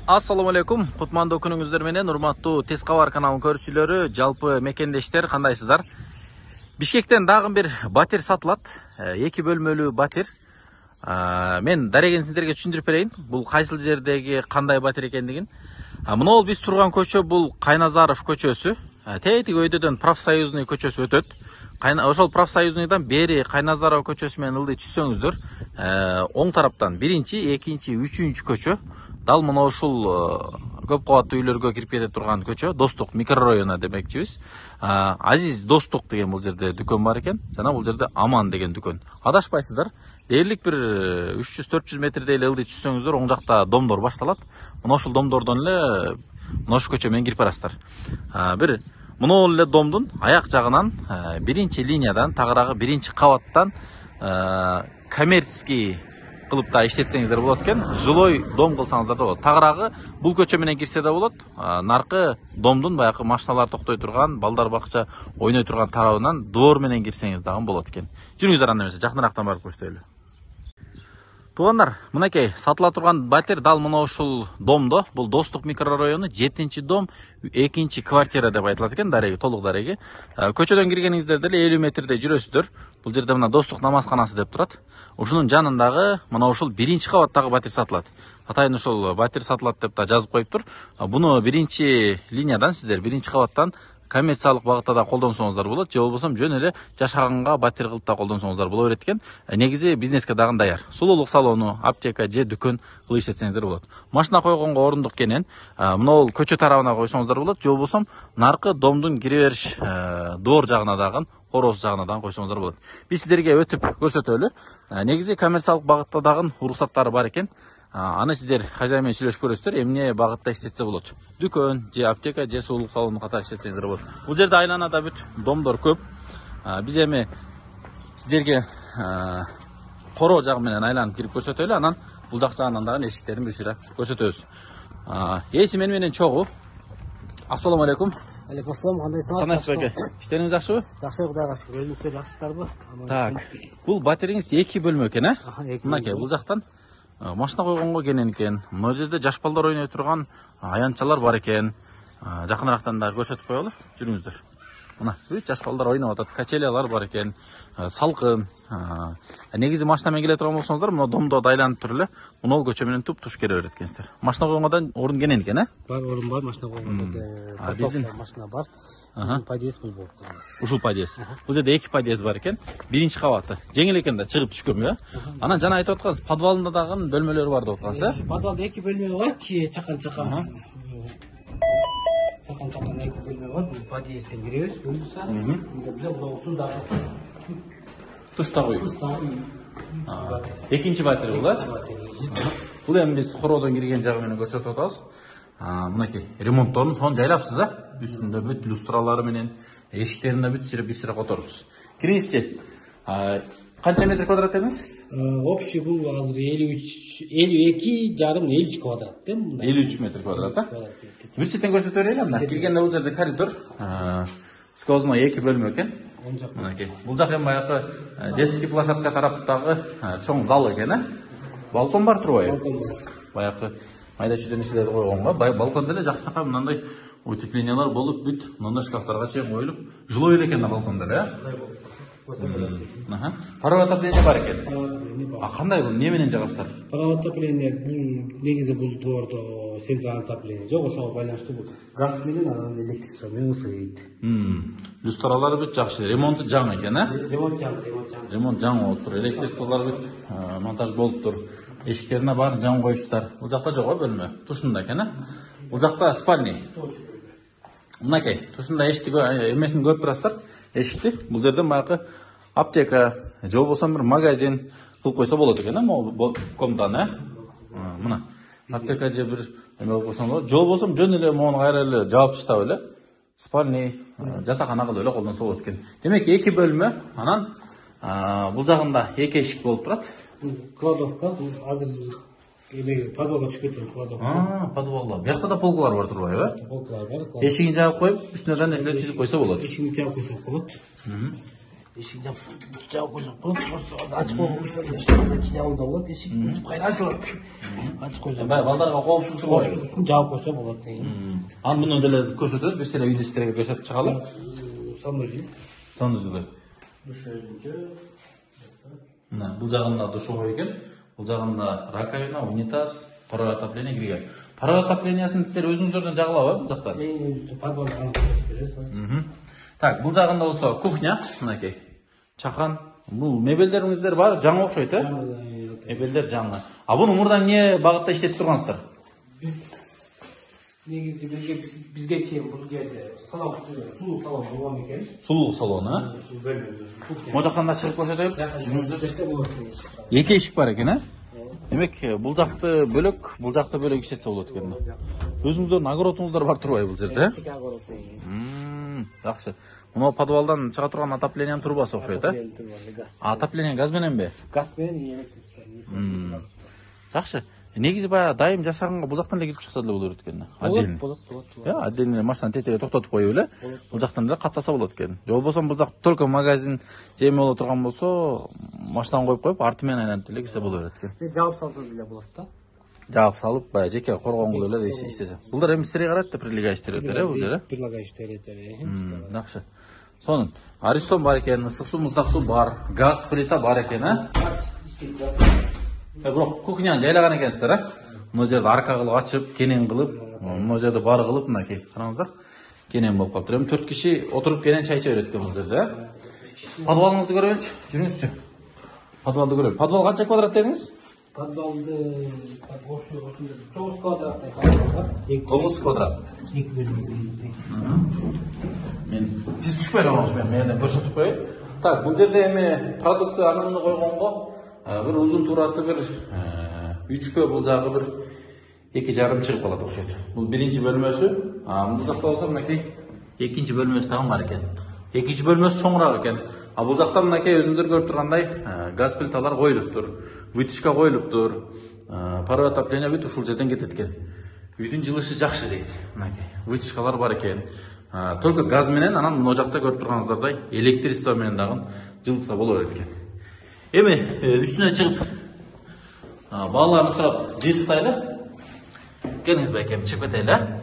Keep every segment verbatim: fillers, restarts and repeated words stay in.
Assalamu алейкум. Кутмандуу күнүңүздөр менен урматтуу Тез кабар каналынын көрүүчүлөрү, жалпы мекендештер, кандайсыздар? Бишкектен дагы бир батир сатылат. эки бөлмөлүү батир. Мен дареген сиздерге түшүндүрүп берейин. Бул кайсыл жердеги кандай батир экендигин. Мына биз турган көчө бул Кайназаров көчөсү. Тетиги өйдөдөн Профсоюзный көчөсү өтөт. Ошол Профсоюзнойдон бери Кайназаров көчөсү менен ылдый түшсөңүздөр, оң тараптан биринчи, экинчи, үчүнчү көчө. Дал мына ушул көп кабаттуу үйлөргө кирип кете турган көчө, Достук микрорайону демекчибиз. Азиз Достук деген бул жерде дүкөн бар экен, жана бул жерде Аман деген дүкөн. Адашпайсыздар. Дээрлик бир үч жүз төрт жүз метрдей эле ылдый түшсөңүздөр, оң жакта домдор башталат. Мына ушул домдордон эле мына ушул көчө менен кирип барасыздар. Бир мына эле домдун аяк жагынан биринчи линиядан, тагыраагы биринчи кабаттан коммерческий кылып да иштетсеңиздер болот экен. Жилой дом кылсаңыздар да болот. Тагыраагы бул көчө менен кирсе да болот. Наркы домдун баягы машиналар токтой турган, балдар бакча ойной турган тарабынан двор менен кирсеңиз дагы болот экен. Жүрүңүздөр, анда эмесе жакынырактан барып көрсөтөлү. Туугандар, мынакей сатыла турган батир дал мына ушул домдо. Бул Достук микрорайону жетинчи дом, экинчи квартира деп айтылат экен, дареги, толук дареги. Көчөдөн киргениңиздер деле элүү метрдей жүрөсүздөр. Бул жерде мына Достук намазканасы деп турат. Ушунун жанындагы мына ушул биринчи кабаттагы батир сатылат. Атайын ушул батир сатылат деп да жазып коюптур. Буну биринчи линиядан, сиздер биринчи кабаттан коммерциялык багытта да колдонсоңуздар болот, же болбосо жөн эле жашаганга батир кылып да колдонсоңуздар боло берет экен. Негизи бизнеске дагы даяр. Сулуулук салону, аптека же дүкөн кылып иштетсеңиздер болот. Машина койгонго орундук кенен, мына бул көчө тарабына койсоңуздар болот, же болбосо наркы домдун кире бериш двор жагына дагы, короосу жагына дагы койсоңуздар болот. Биз сиздерге өтүп көрсөтөлү. Негизи коммерциялык багытта дагы уруксаттары бар экен. Аны сиздер хозяин менен сүйлөшүп көрөсүздөр, эмне багытта иштетсе болот. Дүкөн же аптека же сулуулук салону катары иштетсеңиздер болот. Бул жерде айланада бүт домдор көп. Биз эми сиздерге короо жагы менен айланып кирип көрсөтөлү, анан бул жак жагынан дагы эшиктерин бир сыйра көрсөтөбүз. Эси мени менен чогуу. Ассаламу алейкум. Алейкум ассалам, кандайсыңар? Кандайсыз беке? Иштериңиз жакшыбы? Жакшы, Кудайга шүкүр. Өзүңүздөр жакшысыздарбы? Так. Бул батириңиз эки бөлмө экен, э? Мынакей бул жактан машина койгонго кенен экен. Мына жерде жаш балдар ойной турган аянтчалар бар экен. Жакынырактан да көрсөтүп коелу. Жүрүңүздөр. Мына бүт жаш балдар ойноп атат, качелялар бар экен. Салкын. Негизи машина менен келе турган болсоңуздар, мына домдо айланып туруп эле, мына бул көчө менен туп-туш келе берет экенсиздер. Машина койгондон орун кенен экен, э? Бар, орун бар, машина койгондо. А биздин машина бар. Ушул подъезд бул болуп калат. Ушул подъезд. Бул жерде эки подъезд бар экен. Биринчи кабаты. Жеңил экен да чыгып түшкөнбү, э? Анан жана айтып аткансыз, подвалында дагы бөлмөлөр бар деп аткансыз, э? Подвалда эки бөлмө бар, чакан-чакан. Чакан-чакан эки бөлмө бар. Бул подъездден киребиз, буюрса. Мында бул туз дагы. Туш да үй. Экинчи батир бул, э? Бул эми биз короодон кирген жагы менен көрсөтүп атабыз. Мынакей ремонтторун сон жайлапсыз, а? Үстүндө бүт люстралары менен, эшиктерине бүт сире бир сире которупсуз. Кириңизчи. Канча метр квадрат дедиңиз? Общий бул азыр элүү үч, элүү эки жарым, элүү үч квадрат, да? элүү үч метр квадрат, а? Бир четтен көрсөтүп берели анда. Киргенде бул жерде коридор, сквозной эки бөлмө экен. Мынакей. Бул жак эми баягы детский площадка тараптагы чоң зал экен, э? Балкон бар турбайбы? Балкон бар. Баягы майда чүйдө нерселерди койгонго, балкондо эле жакшынакай мындай утеплениялар болуп, бүт мындай шкафтарга чейин коюлуп, жилой эле экен да балкондо эле, э? Паровой отопление бар экен. А кандай бул, эмне менен жагасыздар? Паровой отопление бул негизи бул двордо централдык отопление жок, ошого байланыштуу бул газ менен анан электричество менен ысыйт. Люстралары бүт жакшы, ремонту жаңы экен, э? Ремонт жаңы, ремонт жаңы. Ремонт жаңы болуп тур, электричестволор бүт монтаж болуп тур. Эшиктерине баарын жаңы коюпсуздар. Бул жакта жок, э, бөлмө. Тушунда экен, э? Бул жакта спальня. Мынакей, тушунда эшикти эмесин көрүп турасыздар. Эшикти. Бул жерден баягы аптека, же болбосо бир магазин кылып койсо болот экен, э? Могу комнатаны, э? Мына. Аптека же бир эме болуп койсоң болот. Же болбосо жөн эле мону кайра эле жаап таштап эле спальня, жатакана кылып эле колдонсо болот экен. Демек эки бөлмө, анан бул жагында эки эшик болуп турат. Кладовка, азыр эме подвалга түшүп кеткен кладовка. А, подвалда. Биякта да полкалар бар турбайбы, э? Полкалар бар. Эшигин жаап коюп, үстүнө да нерселер тизип койсо болот. Эшигин жаап койсо болот. эшик жап жауып койсок болот, ачып койгон эшикти жабылса болот, эшик кайра ачылат. Ачып койсок баягы балдарга коопсуздук бар экен. жаап койсо болот. Аны муну деле көрсөтөбүз, бир сире үйдө силерге көрсөтүп чыгалы. Санузел. Санузел. Душ өзүнчө. Мына бул жагында душевой экен, бул жагында раковина, унитаз, паровое отопление кирген. Паровое отоплениесин силер өзүңүздөрдөн жагылабы бул жактан? Өзүбүздүн подвалга алып беребиз. Так, бул жагында болсо кухня, мынакей. Чакан, бул мебелдериңиздер бар, жаңы окшойт, э? Мебелдер жаңы. А буну мурда эмне багытта иштетип тургансыздар? Биз негизи бизге бизге чейин бул жерде салон, сулуу салон болгон экен. Сулуу салон, э? Ушул бөлмөдө. Могу жактан да чыгып көрсөтөйүнчү. Жүрүңүздөр болот. Эки эшик бар экен, э? Демек, бул жакты бөлөк, бул жакты бөлөк иштетсе болот экен. Өзүңүздөрдүн огородуңуздар бар турбайбы бул жерде, э? Жакшы. Мына подвалдан чыга турган отоплениянын трубасы окшойт, э? Отопление газ мененби? Газ менен электричество. Жакшы. Негизи баягы дайым жашаганга бул жактан эле кирип чыкса деле болот экен. Болот, болот, болот. Я, отдельно машинаны тетелеп токтотуп коюп эле, бул жактан эле каттаса болот экен. Же болбосо бул жак только магазин же эме боло турган болсо, машинаны коюп коюп, арты менен айланып деле кирсе боло берет экен. Жаап салса деле болот да. Жаап салып, баягы жеке коргонгул эле иштесе. Булдар эми силерге карайт да прилегающий этер, э, бул жер, э? Прилагающий этер. Жакшы. Сонун, Аристон бар экен, ысык суу, муздак суу бар, газ плита бар экен, э? Бирок кухняны жайлаган экенсиздер, э? Мына жерде арка кылып ачып, кенен кылып, мына жерде бар кылып, мынакей, караңыздар. Кенен болуп калыптыр. Эми төрт киши отуруп кенен чай иче берет экен бул жерде, э? Подвалыңызды көрөлүчү, жүрүңүзчү. Подвалды көрөлү. Подвал канча квадрат дедиңиз? Подвалды ошо ошондо тогуз квадраттай подвал бар. тогуз квадрат. эки бөлмө. Мен тиз түшпөй калганбыз, мен менден көрсөтүп коеюн. Так, бул жерде эми продукты анымны койгонго бир узун туурасы бир үчкө, бул жагы бир эки жарым чыгып калат окшойт. Бул биринчи бөлмөсү, а бул жакта болсо мынакей экинчи бөлмөсү дагы бар экен. Экинчи бөлмөсү чоңураак экен. А бул жакта мынакей өзүңдөр көрүп тургандай газ плиталар коюлуптур, вытяжка коюлуптур, паровое отопление бүт ушул жерден кетет экен. Үйдүн жылышы жакшы дейт. Мынакей вытяжкалар бар экен. Только газ менен, анан мына жакта көрүп турганыңыздардай электричество менен дагы жылытса боло берет экен. Эми үстүнө чыгып бааларын сурап жыйыктайлы. Келиңиз байкем, чыгып кетели.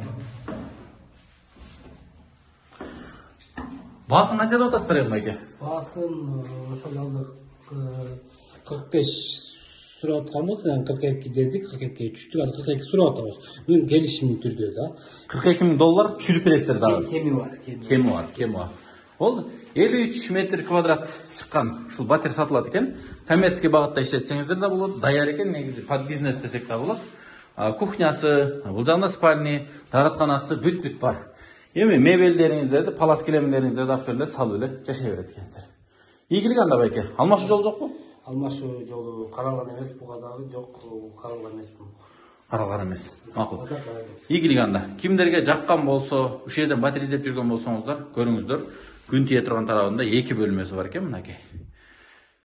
Баасын канча деп атасыздар эми байке? Баасын ошол азыр кырк беш сурап атканбыз, анан кырк эки дедик, кырк экиге түштүк, азыр кырк эки сурап атабыз. Бул келишим түрдө да. кырк эки миң доллар түшүрүп бересиздер дагы. Кеми бар, кеми бар, кеми бар. Ол элүү үч метр квадрат чыккан ушул батир сатылат экен. Коммерческий багытта иштетсеңиздер да болот, даяр экен, негизи под бизнес десек да болот. Кухнясы, бул жагында спальни, дааратканасы бүт-бүт бар. Эми мебелдериңиздерди, палас килемдериңиздерди алып бериле, салып эле жашай берет экенсиздер. Ийгилик анда байке. Алмашуу жолу жокпу? Алмашуу жолу каралган эмес, буга дагы жок, каралган эмес бул. Каралган эмес. Макул. Ийгилик анда. Кимдерге жаккан болсо, ушул жерден батир издеп жүргөн болсоңуздар, көрүңүздөр. Күн тие турган тарабында эки бөлмөсү бар экен, мынакей.